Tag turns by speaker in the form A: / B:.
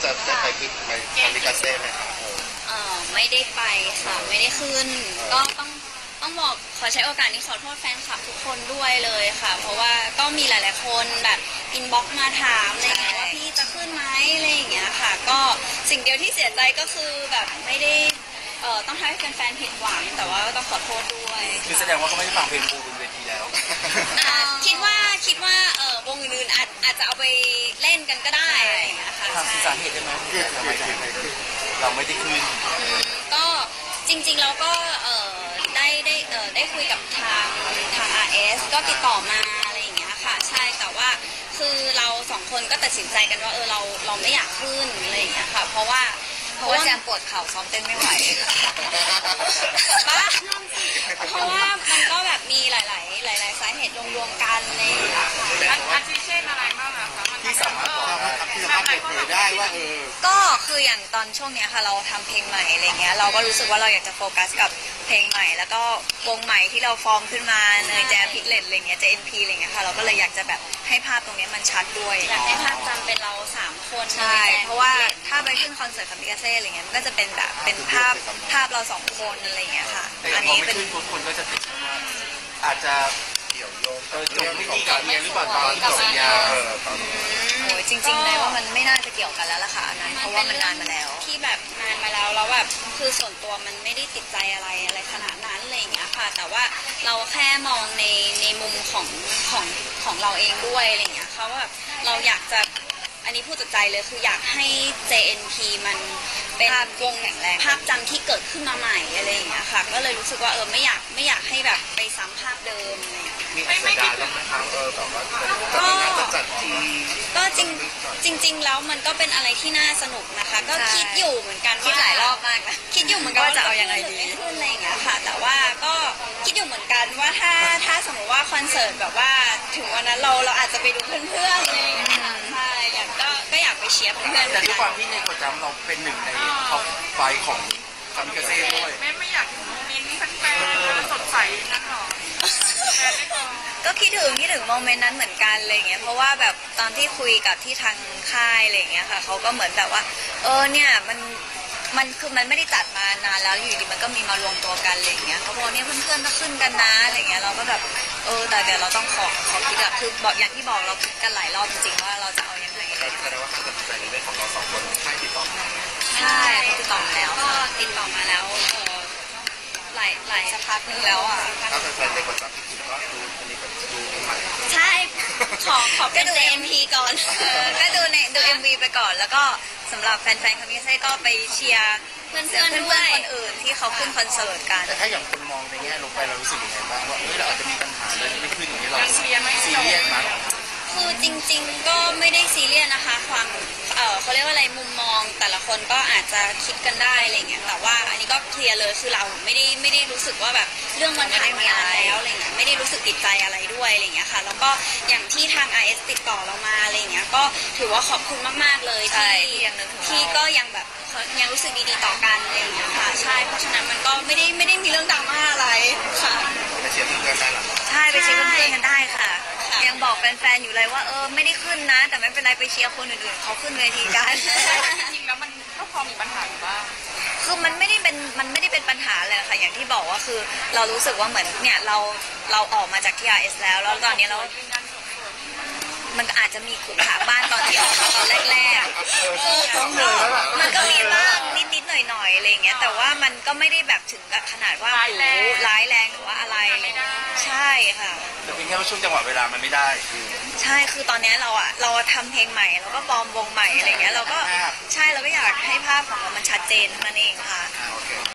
A: จะไปขึ้นไปคามิกาเซ่ไหมครับ
B: ไม่ได้ไปค่ะไม่ได้ขึ้นก็ต้องบอกขอใช้โอกาสนี้ขอโทษแฟนคลับทุกคนด้วยเลยค่ะเพราะว่าก็มีหลายๆคนแบบอินบ็อกซ์มาถามอะไรอย่างเงี้ยว่าพี่จะขึ้นไหมอะไรอย่างเงี้ยค่ะก็สิ่งเดียวที่เสียใจก็คือแบบไม่ได้ต้องทำให้แฟนๆผิดหวังแต่ว่าต้องขอโทษด้วย
C: คือแสดงว่าเขาไม่ได้ฟังเพลงปูบนเวทีแล้ว
B: คิดว่าวงอื่นๆอาจจะเอาไปเล่นกันก็ได้อะไรอย่างเงี้ยค่ะ
C: ถามสาเหตุได้ไหมทำไมเราไม่ได้ขึ้น
B: ก็จริงๆเราก็ได้คุยกับทาง RS ก็ติดต่อมาอะไรอย่างเงี้ยค่ะใช่แต่ว่าคือเราสองคนก็ตัดสินใจกันว่าเราไม่อยากขึ้นอะไรอย่างเงี้ยค่ะเพราะว่าแจมปวดเข่าซ้อมเต้นไม่ไหวบ้าเพราะว่ามันก็แบบมีหลายสาเหตุรวมๆกันเลย
D: อาทิเช่นอะไรบ้างอะคะ
C: ที่สามารถบอกได้
A: ที่สามารถเปิดเผยได้ว่า
B: ก็คืออย่างตอนช่วงนี้ค่ะเราทำเพลงใหม่อะไรเงี้ยเราก็รู้สึกว่าเราอยากจะโฟกัสกับเพลงใหม่แล้วก็วงใหม่ที่เราฟอร์มขึ้นมาเนยแจมพิกเลตอะไรเงี้ย JNP อะไรเงี้ยค่ะเราก็เลยอยากจะแบบให้ภาพตรงนี้มันชัดด้วยอยากให้ภาพจำเป็นเรา3คนใช่เพราะว่าถ้าไปขึ้นคอนเสิร์ตคามิกาเซ่อะไรเงี้ยมันก็จะเป็นแบบเป็นภาพเรา2คนอะไรเงี้ยค่ะ
C: อันนี้เป็นคนก็จะติดอาจจะ
A: เกี่ยวโยง
C: จบไม่ดีกับเมียหรือเปล่าตอนจบสัญญา
B: โอ้ยจริงๆเลยว่ามันไม่น่าจะเกี่ยวกันแล้วล่ะค่ะนั้นเพราะว่ามันนานมาแล้วที่แบบนานมาแล้วแบบคือส่วนตัวมันไม่ได้ติดใจอะไรขนาดนั้นอะไรอย่างเงี้ยค่ะแต่ว่าเราแค่มองในมุมของเราเองด้วยอะไรอย่างเงี้ยเขาว่าแบบเราอยากจะอันนี้พูดจากใจเลยคืออยากให้ JNP มันเป็นวงแข็งแรงภาพจำที่เกิดขึ้นมาใหม่อะไรอย่างเงี้ยค่ะก็เลยรู้สึกว่าไม่อยากให้แบบไปซ้ำภาพเดิมอะไรอย่างเงี้ย
A: มีเสียดายบ้างไหมครับแบบว่าจะจัดที
B: ก็จริงแล้วมันก็เป็นอะไรที่น่าสนุกนะคะก็คิดอยู่เหมือนกันคิดหลายรอบมากนะคิดอยู่เหมือนกันว่าจะเอายังไงดีขึ้นอะไรอย่างเงี้ยค่ะแต่ว่าก็คิดอยู่เหมือนกันว่าถ้าสมมติว่าคอนเสิร์ตแบบว่าถึงวันนั้นเราอาจจะไปดูเพื่อนๆอะไรอย่างเงี้ยใช่ก็อยากไปเชียร์เพื่อนๆ
C: แต่ด้วยความที่ในโปรแกรมเราเป็นหนึ่งในท็อปไฟของคามิกาเซ่ด้วย
D: ไม่อยากถึงโมเมนต์นี้แฟนๆสดใสนั่นหรอ
B: ก็คิดถึงโมเมนต์นั้นเหมือนกันอะไรเงี้ยเพราะว่าแบบตอนที่คุยกับที่ทางค่ายอะไรเงี้ยค่ะเขาก็เหมือนแบบว่าเนี่ยมันคือมันไม่ได้จัดมานานแล้วอยู่ดีมันก็มีมารวมตัวกันอะไรเงี้ยเขาบอกเนี่ยเพื่อนๆก็ขึ้นกันนะอะไรเงี้ยเราก็แบบแต่เดี๋ยวเราต้องขอคิดอะคือบอกอย่างที่บอกเราคิดกันหลายรอบจริงๆว่าเราจะเอายังไง
A: แสดงว่าการตัดสินใจนี้เป็นของเราสองคนค่ายติดต่อมา
B: ใช่ติดต่อมาแล้วก็ติดต่อมาแล้วหลายสักพักนึงแล้วอ่ะ
A: ถ้าแฟนๆในกดจับที่ก็ดูอันนี้ก็ดูใหม่
B: ใช่ขอดู MV ก่อนก็ดูMV ไปก่อนแล้วก็สำหรับแฟนๆคามิกาเซ่ก็ไปเชียร์เพื่อนคนอื่นที่เขาขึ้นคอนเสิร์ตกัน
C: แต่ถ้าอย่างคนมองในแง่ลงไปเรารู้สึกยังไงบ้างว่าเราอาจจะมีปัญหาเลยไม่ขึ้นอย่างนี้เรา
D: เชียร์ไหม
C: ซีเรียสมั้ย
B: คือจริงๆก็ไม่ได้ซีเรียสนะคะความเขาเรียกว่าอะไรมุมมองแต่ละคนก็อาจจะคิดกันได้อะไรเงี้ยแต่ว่าอันนี้ก็เคลียร์เลยคือเราไม่ได้รู้สึกว่าแบบเรื่องมันผ่านมานานแล้วอะไรเงี้ยไม่ได้รู้สึกติดใจอะไรด้วยอะไรเงี้ยค่ะแล้วก็อย่างที่ทาง RS ติดต่อเรามาอะไรเงี้ยก็ถือว่าขอบคุณมากๆเลยที่ก็ยังแบบยังรู้สึกดีๆต่อกันอะไรเงี้ยค่ะใช่เพราะฉะนั้นมันก็ไม่ได้มีเรื่องดราม่าอะไรค่ะ
A: ไปเชียร์เพื่อนๆได้หรอ
B: ใช่ไปเชียร์เพื่อนๆกันได้ค่ะยังบอกแฟนๆอยู่เลยว่าไม่ได้ขึ้นนะแต่ไม่เป็นไรไปเชียร์คนอื่นๆเขาขึ้นเวทีกัน
D: จริงๆแล้วมันก็พอมีปัญหาอยู่บ้าง
B: คือมันไม่ได้เป็นปัญหาเลยค่ะอย่างที่บอกว่าคือเรารู้สึกว่าเหมือนเนี่ยเราออกมาจากที่ RS แล้วตอนนี้เรามันอาจจะมีขุ่นขาบ้านตอนที่ออกมาตอนแรกๆมันก็มีบ้างนิดๆหน่อยๆอะไรเงี้ยแต่ว่ามันก็ไม่ได้แบบถึงกับขนาดว่าร้ายแรงหรือว่าอะไรใช่ค่ะ
C: แต่เพียงแค่ว่าช่วงจังหวะเวลามันไม่ได้
B: ใช่คือตอนนี้เราทำเพลงใหม่แล้วก็ฟอร์มวงใหม่อะไรเงี้ยเราก็ใช่เราก็อยากให้ภาพของเรามันชัดเจนนั่นเองค่ะ